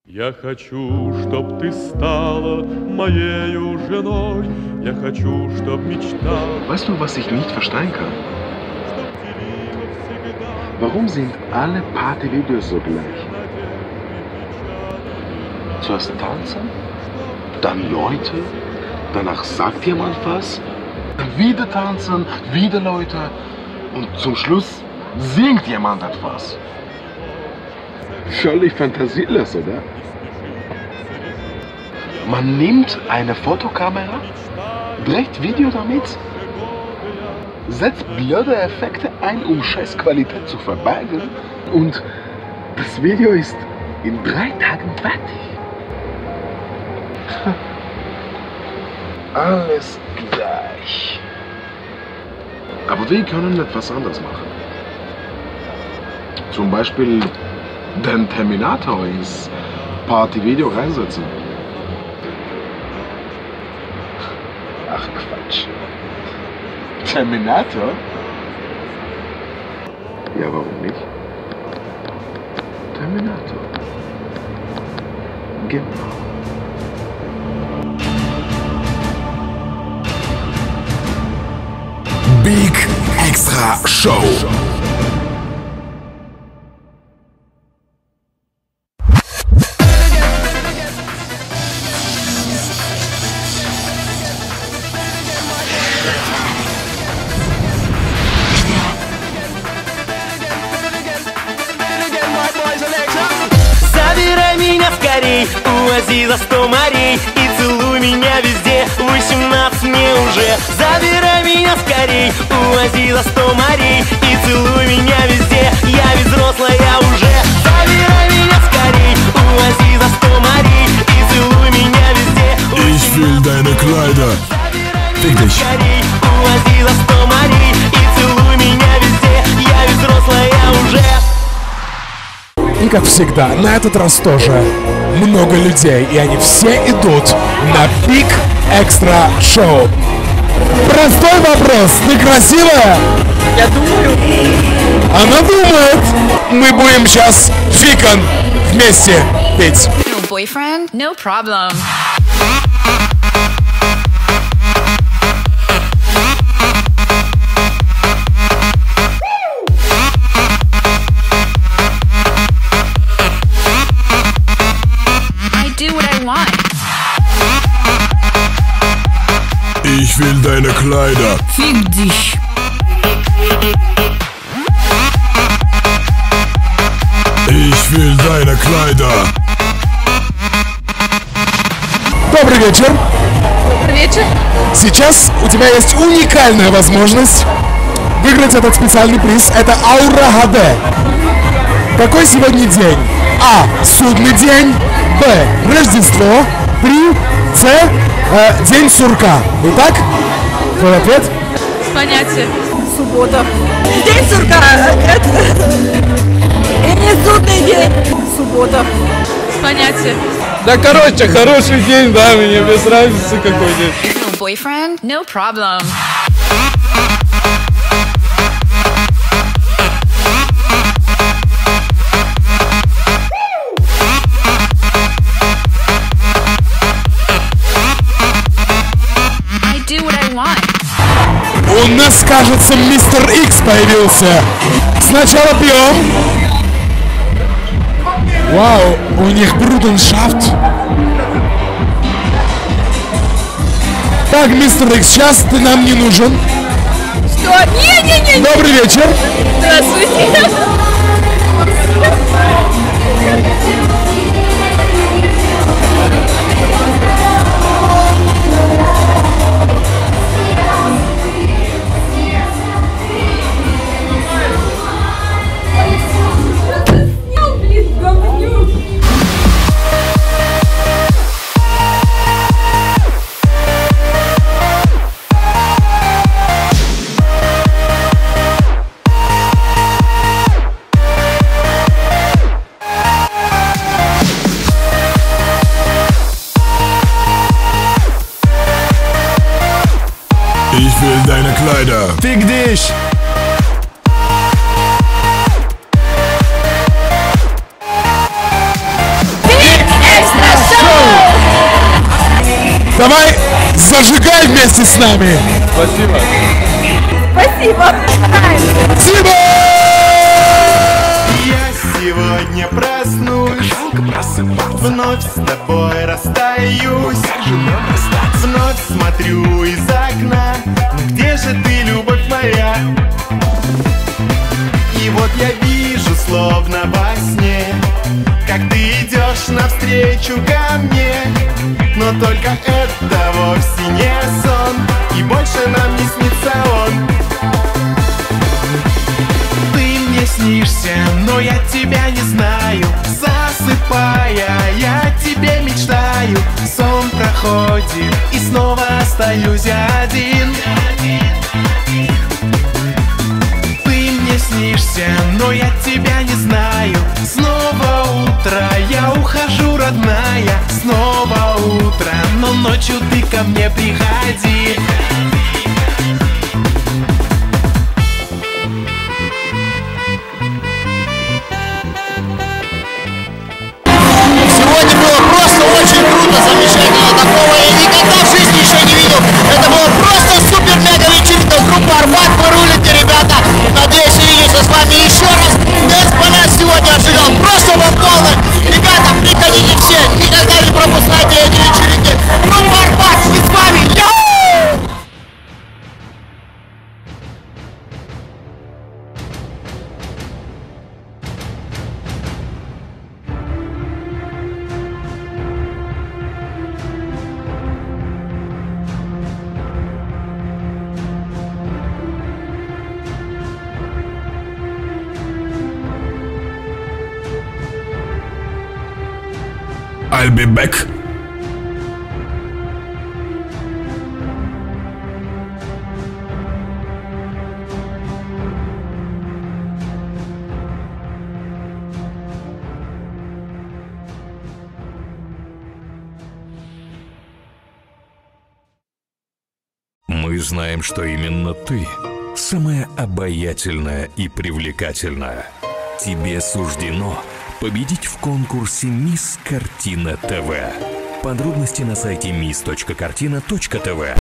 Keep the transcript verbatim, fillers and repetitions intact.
Я хочу, чтоб ты стала моею женой. Я хочу, чтоб мечта. Weißt du, was ich nicht verstehen kann? Warum sind alle Partyvideos so gleich? Zuerst tanzen, dann Leute, danach sagt jemand was, dann wieder tanzen, wieder Leute und zum Schluss singt jemand etwas. Völlig fantasielos, oder? Man nimmt eine Fotokamera, dreht Video damit, setzt blöde Effekte ein, um Scheißqualität zu verbergen, und das Video ist in drei Tagen fertig. Alles gleich. Aber wir können etwas anderes machen. Zum Beispiel den Terminator ins Partyvideo reinsetzen. Ach Quatsch. Terminator? Ja, warum nicht? Terminator. Genau. Big Extra Show. Забирай меня скорей, увози за сто морей и целуй меня везде, восемнадцать мне уже. Забирай меня скорей, увози за сто морей и целуй меня везде, я ведь взрослая уже. Забирай меня скорей, увози за сто морей и целуй меня везде. Ich will deine Kleider. Fick dich. Скорей, увози за сто морей и целуй меня везде, я ведь взрослая уже. И как всегда, на этот раз тоже много людей, и они все идут на Big Extra Show. Простой вопрос, ты красивая? Я думаю. Она думает. Мы будем сейчас фикан вместе петь. No boyfriend? No problem. Do what I want. Ich will deine Kleider. Fick dich. Ich will deine Kleider. Добрый вечер. Добрый вечер. Сейчас у тебя есть уникальная возможность выиграть этот специальный приз. Это Аура эйч ди. Какой сегодня день? А. Судный день. Б. Рождество. Три. С. Э, день сурка. Итак, твой ответ? Понятие. Суббота. День сурка. Это... И не судный день. Суббота. Понятие. Да, короче, хороший день, да, мне без разницы какой день. No boyfriend? No problem. Do what I want. У нас, кажется, мистер Икс появился. Сначала пьем. Вау, у них бруденшафт. Так, мистер Икс, сейчас ты нам не нужен. Что? Не-не-не. Добрый вечер. Здравствуйте. Ich will deine Kleider. Fick dich. Big Зажигай вместе с нами! Спасибо. Спасибо. Спасибо! Я сегодня проснусь, вновь с тобой расстаюсь, вновь смотрю из окна, ну где же ты, любовь моя? И вот я вижу, словно во сне, как ты идешь навстречу ко мне. Но только это вовсе не сон, и больше нам не снится он. Ты мне снишься, но я тебя не знаю. Засыпая, я тебе мечтаю. Сон проходит, и снова остаюсь один. Ты мне снишься, но я тебя не знаю. Снова утро, я ухожу, родная. Снова утро, но ночью ты ко мне приходи. Сегодня было просто очень круто, замечательно. Такого я никогда в жизни еще не видел. Это было просто супер-мега вечеринка. Группа Арбат, вы рулите, ребята. Надеюсь, увидимся с вами еще раз. Дэнс Паляс сегодня отжигал просто по полной. Ребята, приходите все, никогда не пропускайте эти вечеринки. Группа Арбат, мы с вами. Йоу! I'll be back. Мы знаем, что именно ты самая обаятельная и привлекательная. Тебе суждено победить в конкурсе «Мисс Картина ТВ». Подробности на сайте мисс точка картина точка тв.